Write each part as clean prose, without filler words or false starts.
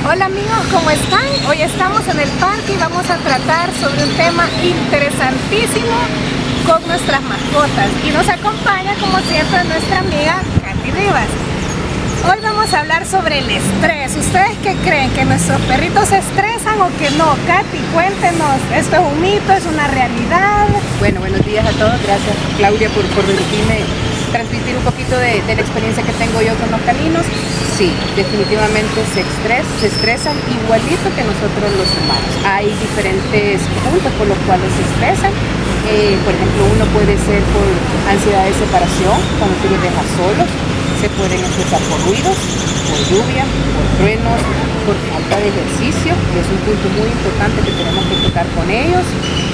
Hola amigos, ¿cómo están? Hoy estamos en el parque y vamos a tratar sobre un tema interesantísimo con nuestras mascotas. Y nos acompaña como siempre nuestra amiga Katy Rivas. Hoy vamos a hablar sobre el estrés. ¿Ustedes qué creen? ¿Que nuestros perritos se estresan o que no? Katy, cuéntenos, ¿esto es un mito? ¿Es una realidad? Bueno, buenos días a todos. Gracias Claudia por permitirme transmitir un poquito de la experiencia que tengo yo con los caninos. Sí, definitivamente se estresan igualito que nosotros los humanos. Hay diferentes puntos por los cuales se estresan. Por ejemplo, uno puede ser por ansiedad de separación, cuando tú los dejas solos. Se pueden estresar por ruidos, por lluvia, por truenos, por falta de ejercicio, que es un punto muy importante que tenemos que tocar con ellos.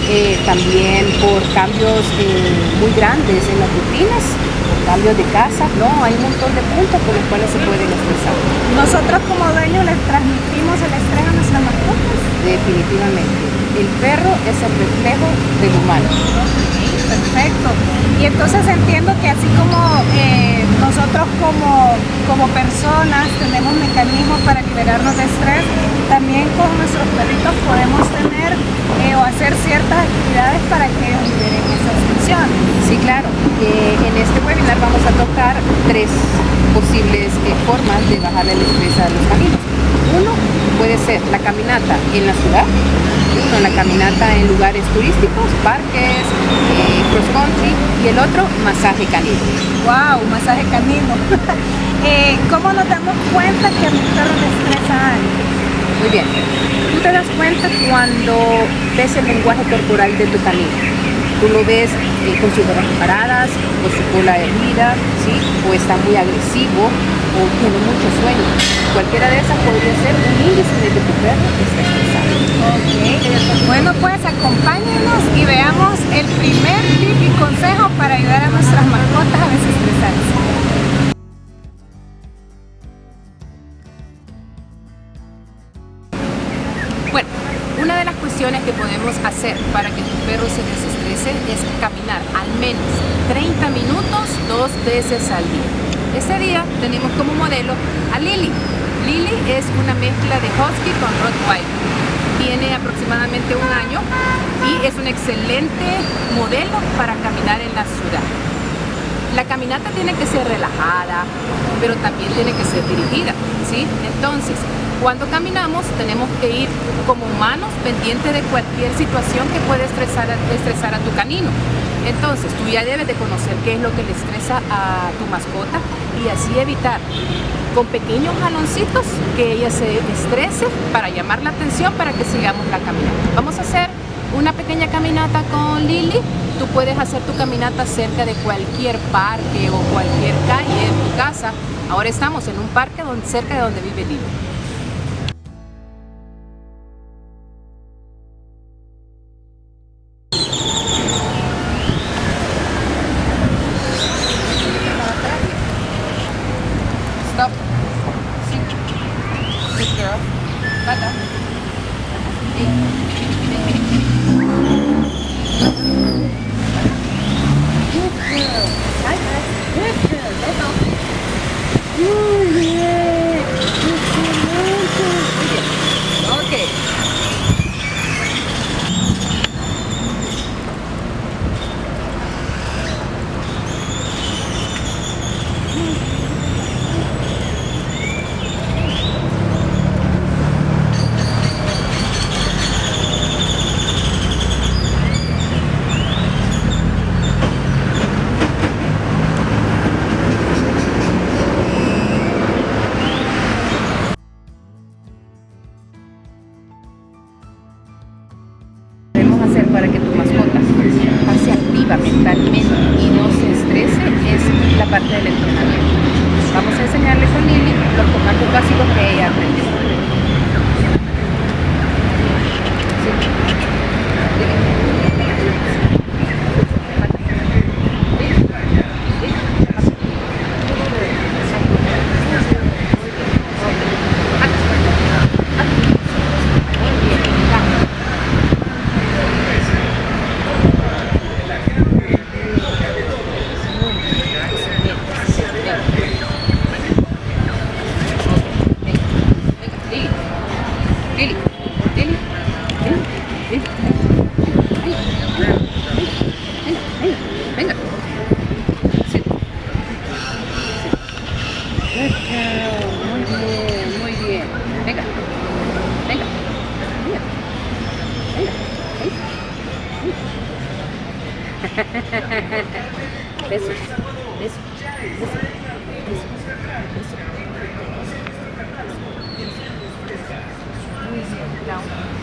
También por cambios muy grandes en las rutinas, por cambios de casa. No, hay un montón de puntos por los cuales se pueden estresar. ¿Nosotros como dueños les transmitimos el estrés a nuestras mascotas? Definitivamente. El perro es el reflejo del humano. Perfecto. Y entonces entiendo que así como nosotros como personas tenemos mecanismos para liberarnos de estrés, también con nuestros perritos podemos tener o hacer ciertas actividades para que ellos liberen esas funciones. Sí, claro. En este webinar vamos a tocar tres posibles formas de bajarle el estrés a los caninos. Uno puede ser la caminata en la ciudad, uno la caminata en lugares turísticos, parques, cross country, y el otro masaje canino. ¡Wow! Masaje canino. ¿Cómo nos damos cuenta que a mi perro le estresa algo? Muy bien. Tú te das cuenta cuando ves el lenguaje corporal de tu canino. Tú lo ves con sus orejas paradas, con su cola herida, ¿sí? O está muy agresivo, o tiene mucho sueño. Cualquiera de esas podría ser un índice de que tu perro está estresado. Ok. Bueno, pues acompáñenos y veamos el primer tip y consejo para ayudar a nuestras mascotas a desestresarse. Bueno, una de las cuestiones que podemos hacer para que tu perro se desestrese es caminar al menos 30 minutos 2 veces al día. Este día tenemos como modelo a Lily. Lily es una mezcla de Husky con Rottweiler. Tiene aproximadamente un año y es un excelente modelo para caminar en la ciudad. La caminata tiene que ser relajada, pero también tiene que ser dirigida, ¿sí? Entonces, cuando caminamos tenemos que ir como humanos pendientes de cualquier situación que puede estresar a tu canino. Entonces, tú ya debes de conocer qué es lo que le estresa a tu mascota y así evitar con pequeños jaloncitos que ella se estrese para llamar la atención para que sigamos la caminata. Vamos a hacer una pequeña caminata con Lily. Tú puedes hacer tu caminata cerca de cualquier parque o cualquier calle en tu casa. Ahora estamos en un parque cerca de donde vive Lily. Stop. Sit. Good girl. Bata. Good girl. Hi, hi. Good girl. That's all. Muy bien. Muy bien. Okay. Para que tu mascota pase activa mentalmente y no se estrese es la parte del entrenamiento. Vamos a enseñarle con Lily los comandos básicos que ella aprendió. Venga. Good girl. Muy bien, muy bien. Venga, venga, venga, venga. Besos, besos, besos, besos. Muy bien, down.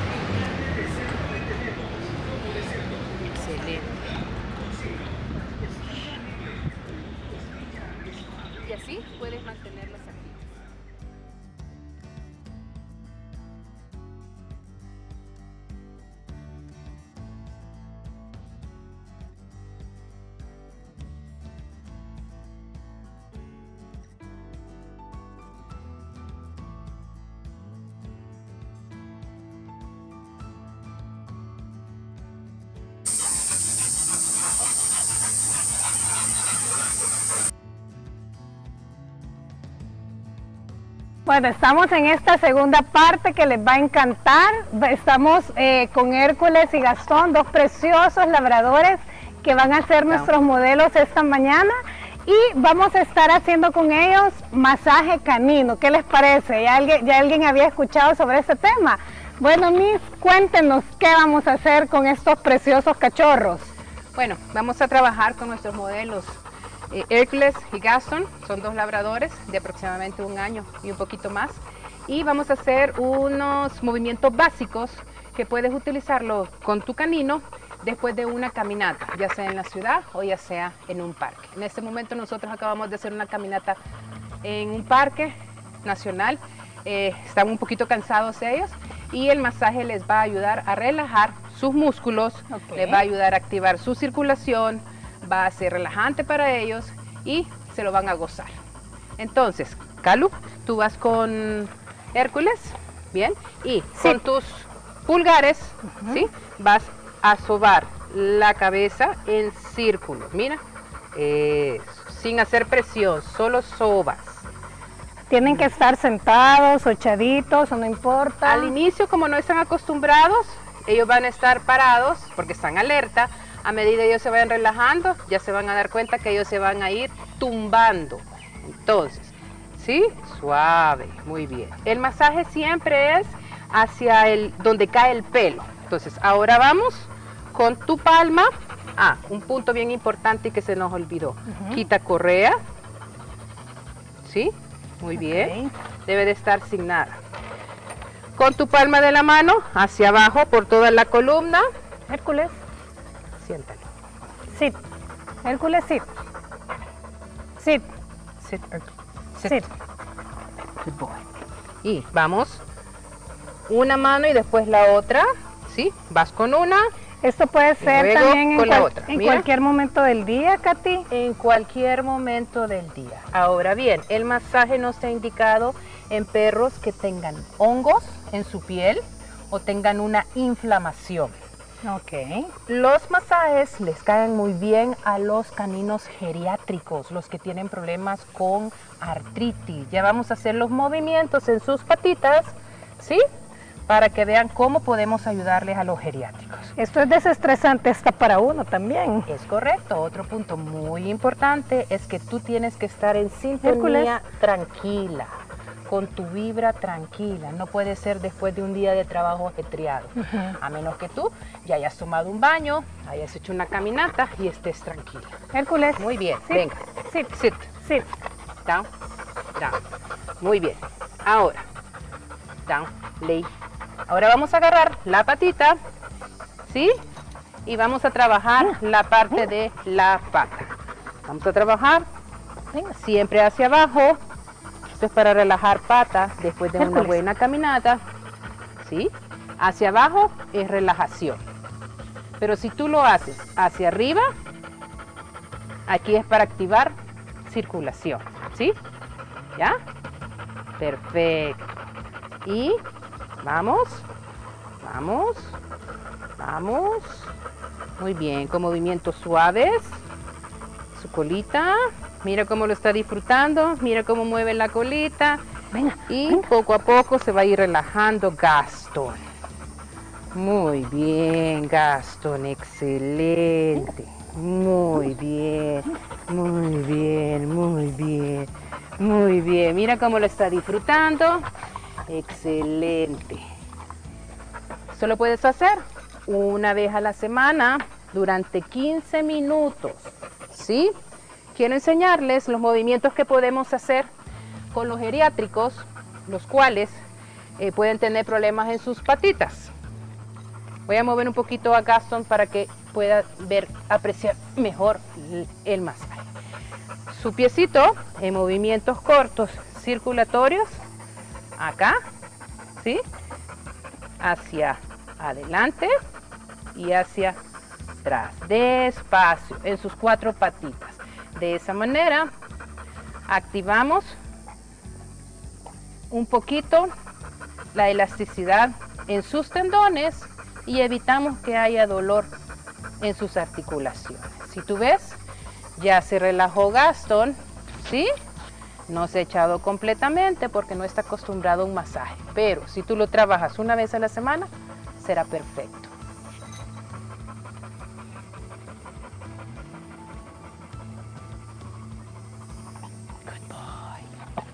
Excelente. Y así puedes mantenerlas activas. Bueno, estamos en esta segunda parte que les va a encantar. Estamos con Hércules y Gastón, dos preciosos labradores que van a ser nuestros modelos esta mañana y vamos a estar haciendo con ellos masaje canino. ¿Qué les parece? ¿Ya alguien había escuchado sobre este tema? Bueno, Miss, cuéntenos qué vamos a hacer con estos preciosos cachorros. Bueno, vamos a trabajar con nuestros modelos Hércules y Gastón. Son dos labradores de aproximadamente 1 año y un poquito más, y vamos a hacer unos movimientos básicos que puedes utilizarlo con tu canino después de una caminata, ya sea en la ciudad o ya sea en un parque. En este momento nosotros acabamos de hacer una caminata en un parque nacional. Están un poquito cansados ellos y el masaje les va a ayudar a relajar sus músculos, les va a ayudar a activar su circulación, va a ser relajante para ellos y se lo van a gozar. Entonces, Calu, tú vas con Hércules, bien, y con tus pulgares, ¿sí? Vas a sobar la cabeza en círculos, mira, sin hacer presión, solo sobas. ¿Tienen que estar sentados o echaditos o no importa? Al inicio, como no están acostumbrados, ellos van a estar parados porque están alerta. A medida que ellos se vayan relajando, ya se van a dar cuenta que ellos se van a ir tumbando. Entonces, ¿sí? Suave, muy bien. El masaje siempre es hacia donde cae el pelo. Entonces, ahora vamos con tu palma. Un punto bien importante que se nos olvidó. Quita correa. ¿Sí? Muy bien. Debe de estar sin nada. Con tu palma de la mano hacia abajo por toda la columna. Hércules. Siéntalo. Sit. Hércules, sit. Sit. Sit. Sit. Good boy. Y vamos. Una mano y después la otra. ¿Sí? Vas con una. Esto puede ser también en Mira, cualquier momento del día, Katy. En cualquier momento del día. Ahora bien, el masaje no está indicado en perros que tengan hongos en su piel o tengan una inflamación. Ok. Los masajes les caen muy bien a los caninos geriátricos, los que tienen problemas con artritis. Ya vamos a hacer los movimientos en sus patitas, ¿sí? Para que vean cómo podemos ayudarles a los geriátricos. Esto es desestresante hasta para uno también. Es correcto. Otro punto muy importante es que tú tienes que estar en sintonía tranquila, con tu vibra tranquila. No puede ser después de un día de trabajo ajetreado, a menos que tú ya hayas tomado un baño, hayas hecho una caminata y estés tranquila. Hércules. Muy bien, Sit. venga. Sit. Sit. Sit. Down, down. Muy bien. Ahora, down, lay. Ahora vamos a agarrar la patita, ¿sí? Y vamos a trabajar la parte de la pata. Vamos a trabajar siempre hacia abajo. Esto es para relajar pata después de una buena caminata, ¿sí? Hacia abajo es relajación. Pero si tú lo haces hacia arriba, aquí es para activar circulación, ¿sí? ¿Ya? Perfecto. Y vamos, vamos, vamos. Muy bien, con movimientos suaves. Su colita. Mira cómo lo está disfrutando. Mira cómo mueve la colita. Venga, y venga. poco a poco se va a ir relajando Gastón. Muy bien, Gastón. Excelente. Muy bien, muy bien, muy bien. Muy bien, mira cómo lo está disfrutando. Excelente. Esto lo puedes hacer una vez a la semana durante 15 minutos, ¿sí? Quiero enseñarles los movimientos que podemos hacer con los geriátricos, los cuales pueden tener problemas en sus patitas. Voy a mover un poquito a Gaston para que pueda ver, apreciar mejor el masaje. Su piecito en movimientos cortos circulatorios, acá, ¿sí? Hacia adelante y hacia atrás, despacio, en sus 4 patitas. De esa manera activamos un poquito la elasticidad en sus tendones y evitamos que haya dolor en sus articulaciones. Si tú ves, ya se relajó Gaston, ¿sí? No se ha echado completamente porque no está acostumbrado a un masaje, pero si tú lo trabajas una vez a la semana, será perfecto. Good boy.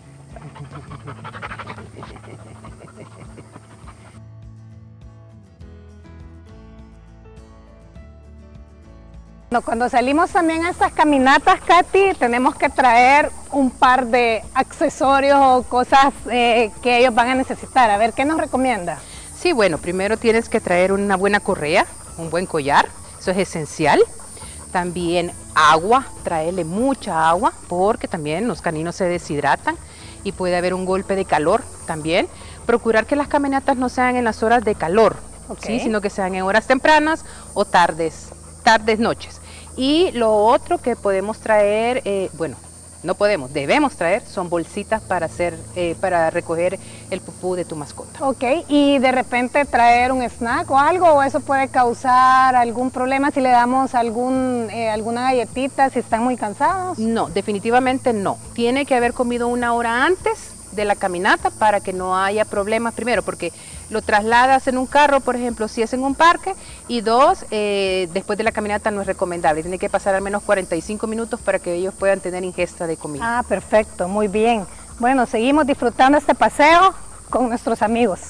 Cuando salimos también a estas caminatas, Katy, tenemos que traer un par de accesorios o cosas que ellos van a necesitar. A ver, ¿qué nos recomienda? Sí, bueno, primero tienes que traer una buena correa, un buen collar, eso es esencial. También agua, traerle mucha agua porque también los caninos se deshidratan y puede haber un golpe de calor también. Procurar que las caminatas no sean en las horas de calor, ¿sí? Sino que sean en horas tempranas o tardes, noches. Y lo otro que podemos traer, bueno, no podemos, debemos traer, son bolsitas para para recoger el pupú de tu mascota. Ok, y de repente traer un snack o algo, o eso puede causar algún problema si le damos alguna galletita, si están muy cansados. No, definitivamente no. Tiene que haber comido 1 hora antes de la caminata para que no haya problemas, primero porque lo trasladas en un carro, por ejemplo, si es en un parque, y 2, después de la caminata no es recomendable, tiene que pasar al menos 45 minutos para que ellos puedan tener ingesta de comida. Ah, perfecto, muy bien. Bueno, seguimos disfrutando este paseo con nuestros amigos.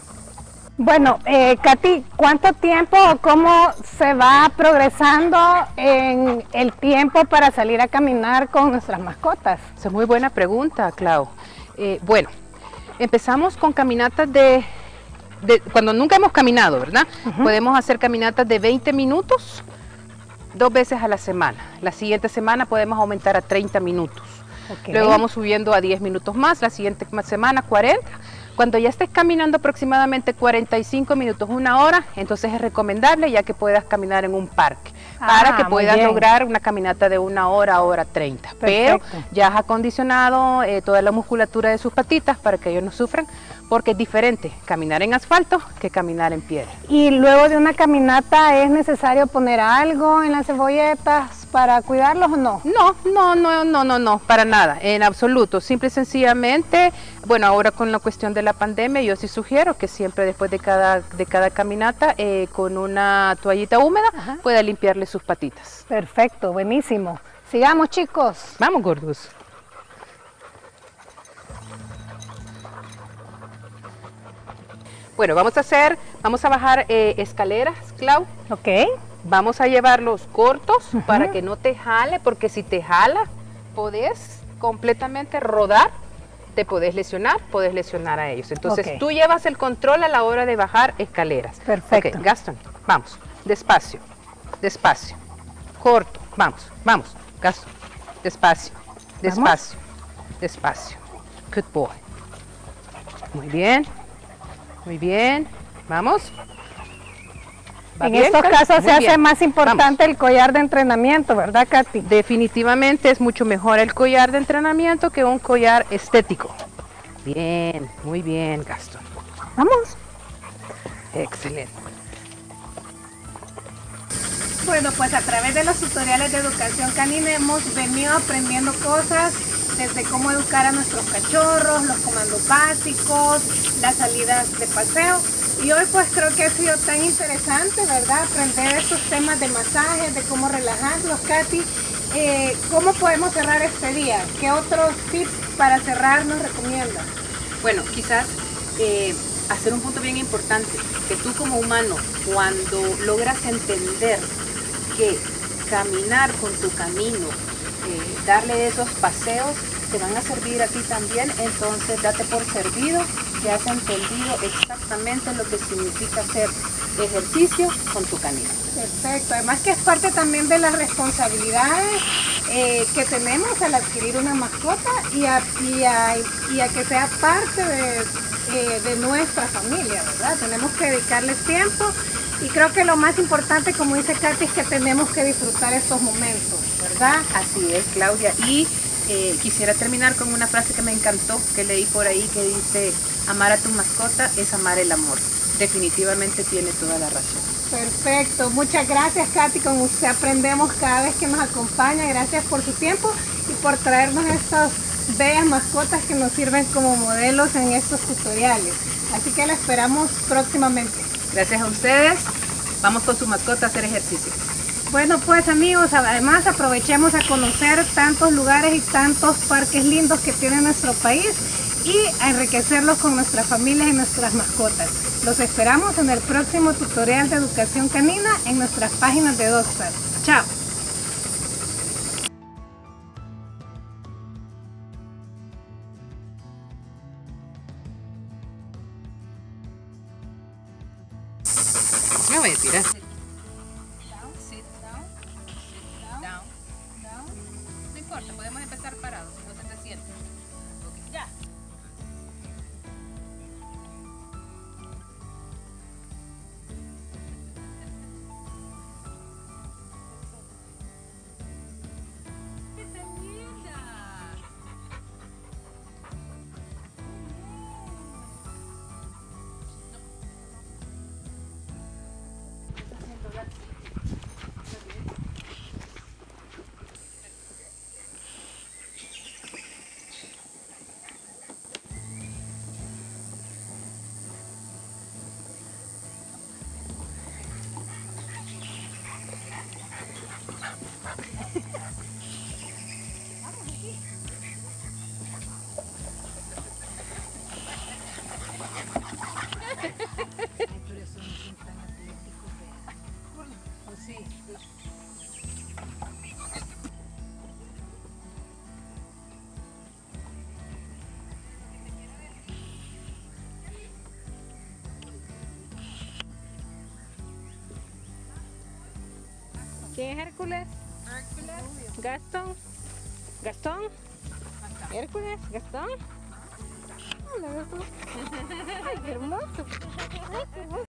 Bueno, Katy, ¿cuánto tiempo o cómo se va progresando en el tiempo para salir a caminar con nuestras mascotas? Esa es muy buena pregunta, Clau. Bueno, empezamos con caminatas cuando nunca hemos caminado, ¿verdad? Podemos hacer caminatas de 20 minutos 2 veces a la semana. La siguiente semana podemos aumentar a 30 minutos. Luego vamos subiendo a 10 minutos más, la siguiente semana 40. Cuando ya estés caminando aproximadamente 45 minutos, 1 hora, entonces es recomendable ya que puedas caminar en un parque para que puedas lograr una caminata de 1 hora, hora 30. Pero ya has acondicionado toda la musculatura de sus patitas para que ellos no sufran, porque es diferente caminar en asfalto que caminar en piedra. Y luego de una caminata, ¿es necesario poner algo en las cebolletas para cuidarlos o no? No, para nada, en absoluto. Simple y sencillamente, bueno, ahora con la cuestión de la pandemia, yo sí sugiero que siempre después de cada caminata, con una toallita húmeda, pueda limpiarle sus patitas. Perfecto, buenísimo. Sigamos, chicos. Vamos, gordos. Bueno, vamos a bajar escaleras, Clau. Ok. Vamos a llevarlos cortos para que no te jale, porque si te jala, podés completamente rodar, te podés lesionar a ellos. Entonces tú llevas el control a la hora de bajar escaleras. Perfecto. Ok, Gaston, vamos, despacio, despacio, corto, vamos, Gaston, despacio, despacio, despacio. Good boy. Muy bien, vamos. En estos casos se hace más importante el collar de entrenamiento, ¿verdad, Katy? Definitivamente es mucho mejor el collar de entrenamiento que un collar estético. Bien, muy bien, Gaston. Vamos. Excelente. Bueno, pues a través de los tutoriales de educación canina hemos venido aprendiendo cosas desde cómo educar a nuestros cachorros, los comandos básicos, las salidas de paseo. Y hoy pues creo que ha sido tan interesante, ¿verdad? Aprender estos temas de masajes, de cómo relajarlos, Katy. ¿cómo podemos cerrar este día? ¿Qué otros tips para cerrar nos recomiendas? Bueno, quizás hacer un punto bien importante, que tú como humano, cuando logras entender que caminar con tu camino, darle esos paseos, te van a servir a ti también, entonces date por servido que has entendido exactamente lo que significa hacer ejercicio con tu camino. Perfecto, además que es parte también de las responsabilidades que tenemos al adquirir una mascota y a que sea parte de nuestra familia, ¿verdad? Tenemos que dedicarles tiempo y creo que lo más importante, como dice Katy, es que tenemos que disfrutar estos momentos, ¿verdad? Así es, Claudia. Y quisiera terminar con una frase que me encantó, que leí por ahí, que dice: amar a tu mascota es amar el amor. Definitivamente tiene toda la razón. Perfecto, muchas gracias, Katy, con usted aprendemos cada vez que nos acompaña. Gracias por su tiempo y por traernos estas bellas mascotas que nos sirven como modelos en estos tutoriales. Así que la esperamos próximamente. Gracias a ustedes. Vamos con su mascota a hacer ejercicio. Bueno, pues amigos, además aprovechemos a conocer tantos lugares y tantos parques lindos que tiene nuestro país y a enriquecerlos con nuestras familias y nuestras mascotas. Los esperamos en el próximo tutorial de educación canina en nuestras páginas de Dogstar. ¡Chao! Me voy a tirar. No importa, podemos empezar parados, si no se te siente. Okay. Ya. ¿Quién es Hércules? Gastón. ¿Gastón? ¿Hércules? ¿Gastón? Hola, Gastón. Ay, qué hermoso. Ay, qué hermoso.